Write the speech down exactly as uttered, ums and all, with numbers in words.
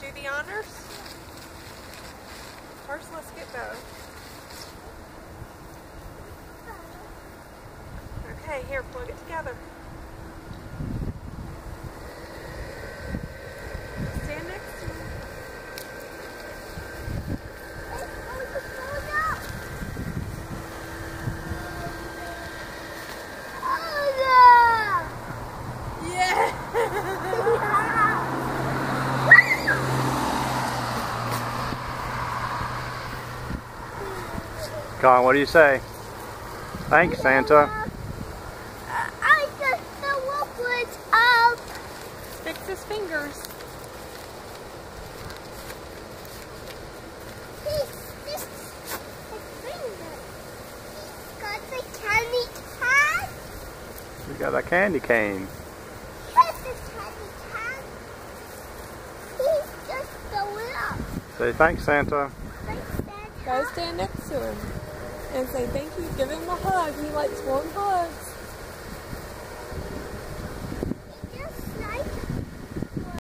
do the honors? First, let's get Bo. Okay, here, plug it together. Stand next to me. Yeah! Colin, what do you say? Thanks, Santa. I just the liquids up. Fix his fingers. He fixed his finger. He's got the candy can. We got a candy cane. Here's the candy can. He's just going up. Say thanks, Santa. Thanks, Santa. Go stand next to him and say thank you. Give him a hug. He likes warm hugs.